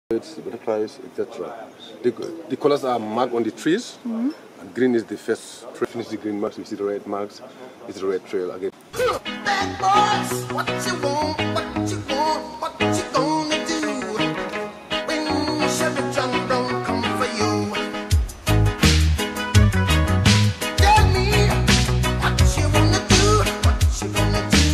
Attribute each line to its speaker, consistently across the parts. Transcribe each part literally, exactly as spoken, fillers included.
Speaker 1: birds, butterflies, et cetera. The, the colors are marked on the trees. Mm-hmm. And green is the first. Finish the green marks. You see the red marks. It's the red trail again.
Speaker 2: Bad boys, what you want? What you want? What you gonna do when Chevy John don't come for you? Tell me what you wanna do. What you gonna do?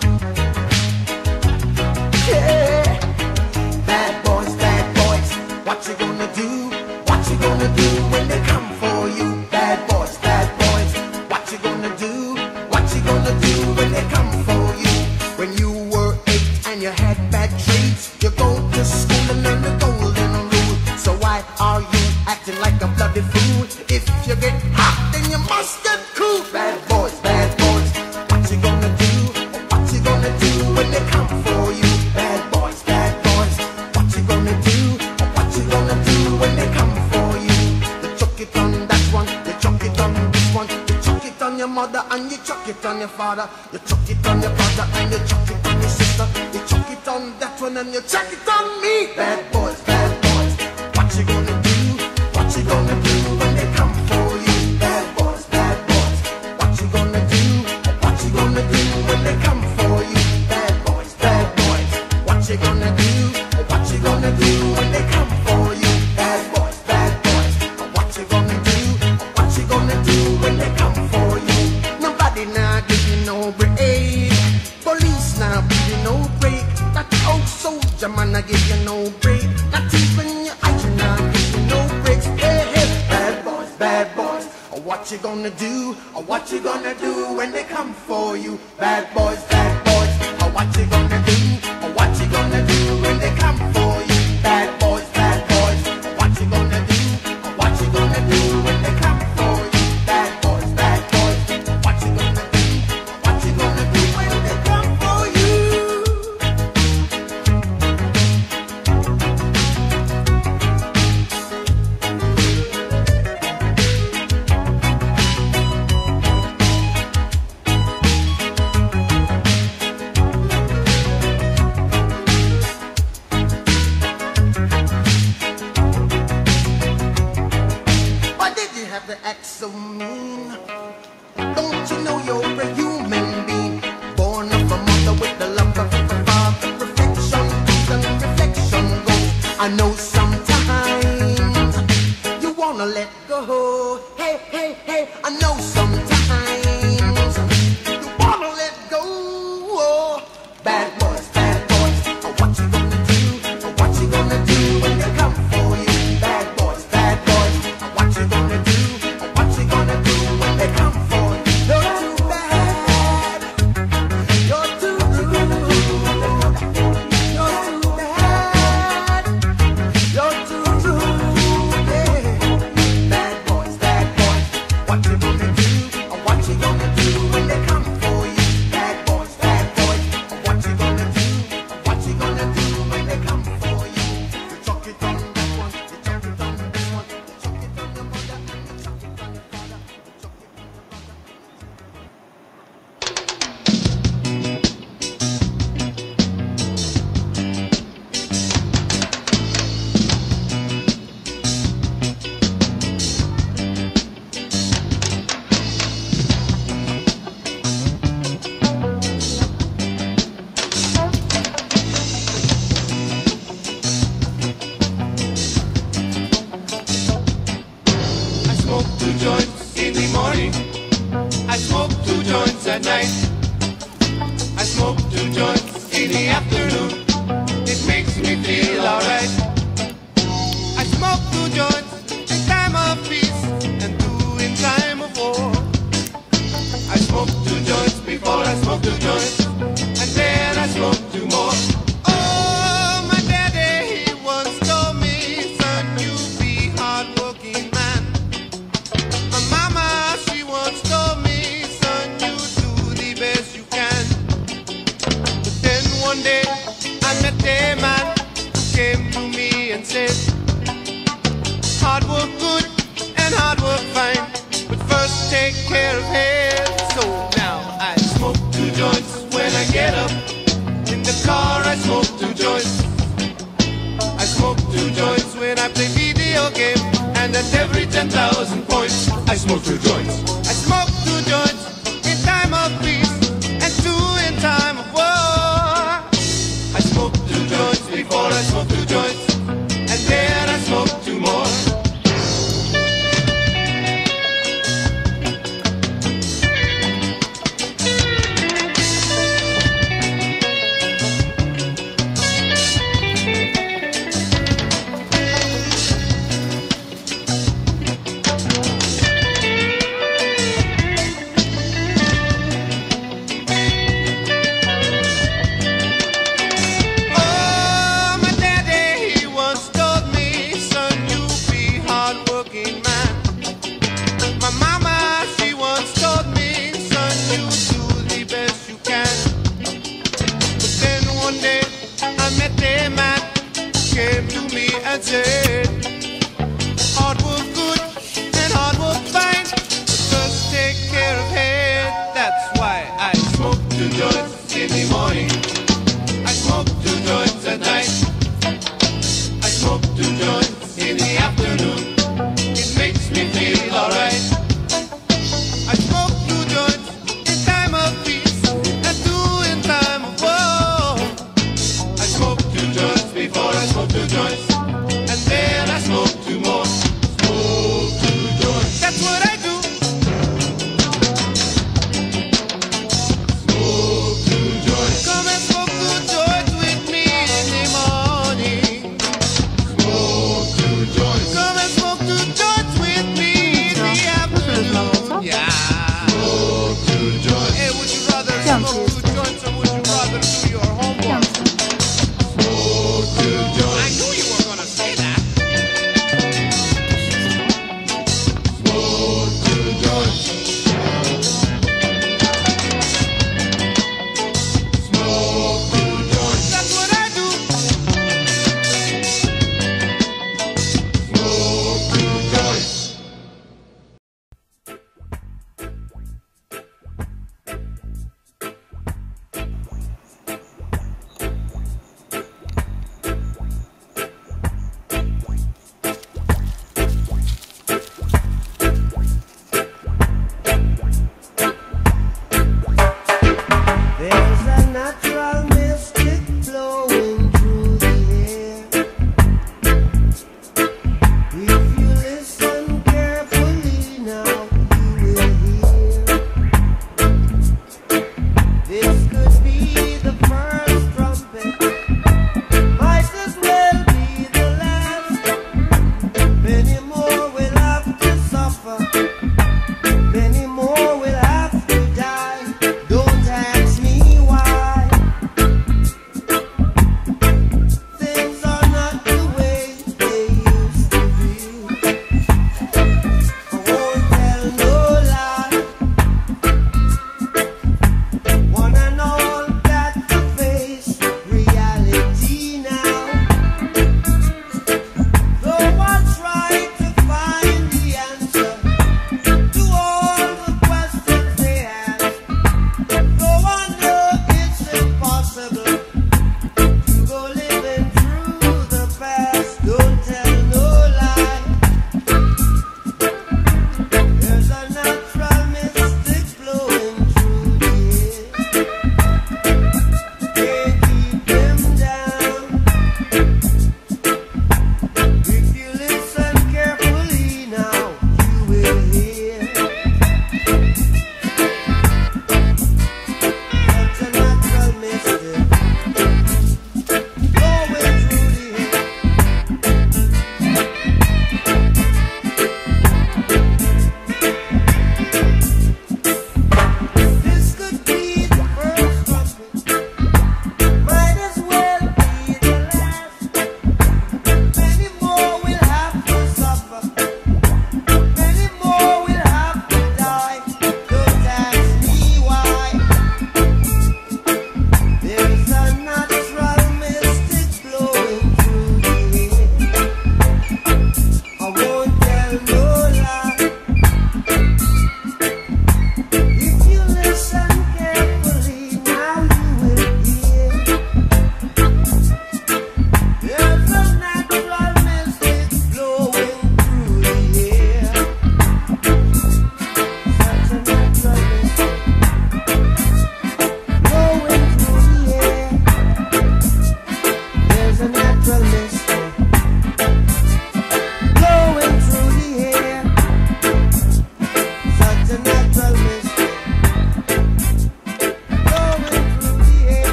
Speaker 2: Yeah, bad boys, bad boys, what you gonna do? What you gonna do when they come for you? Bad boys, bad boys, what you gonna do? What you gonna do when they come for you? When you were eight and you had bad traits, you go to school and learn the golden rule. So why are you acting like a bloody fool? If you get hot, then you must get cool. Bad boys, bad boys, what you gonna do? What you gonna do when they come for you? Bad boys, bad boys, what you gonna do? What you gonna do when they come for you? You chuck it on that one, you chuck it on this one, you chuck it on your mother and you chuck it on your father, you chuck it on your brother and you chuck it on your sister, you chuck it on that one and you chuck it on me. Bad boys, bad boys, what you gonna do? What you gonna do when they come for you? Bad boys, bad boys, what you gonna do? What you gonna do when they come for you? Bad boys, bad boys, what you gonna do? What you gonna do when they come for you? Bad boys, bad boys, what you gonna do? What you gonna do when they come for you? Nobody now give you no break. Police now give you no break. That old soldier man I give you no break. Not even your iron now give you no breaks. Hey, hey, bad boys, bad boys, what you gonna do? What you gonna do when they come for you? Bad boys, bad boys, what you gonna do? What you gonna do when they come for you? Bad boys, bad boys, what you gonna do? What you gonna do when they come for you? Bad boys, bad boys, what you gonna do? What you gonna do when they come for you? Why did you have to act so mean? Don't you know you're a human being, born of a mother with the love of a father? Reflection comes and reflection goes. I know sometimes you wanna let go. Hey, hey, hey, I know sometimes you wanna let go. Bad boys, bad boys, what you gonna do? What you gonna do when they come for you? Bad boys, bad boys, what you gonna do? What you gonna do when they come for you? You're too bad, you're too rude, you're too bad, you're too rude, yeah. Bad boys, bad boys, what you gonna do? What you gonna do when they come for you? Bad boys, bad boys, what you gonna do? What you gonna do when they come for you? You chuck it on that one, you chuck it on this one, you chuck it on your mother, and you chuck it on your father, you chuck it on your brother.
Speaker 3: I smoke two joints in the morning. I smoke two joints at night. I smoke two joints in the afternoon. It makes me feel alright. I smoke two joints in time of peace and two in time of war. I smoke two joints before I smoke two joints, and then I smoke two more. Oh, my daddy, he once told me, son, you be hardworking man. My mama, she once told me, son, you do the when I play video game, and at every ten thousand points, I smoke two joints. I smoke two joints in time of peace, and two in time of war. I smoke two joints before I smoke two joints, and then I smoke two more. Say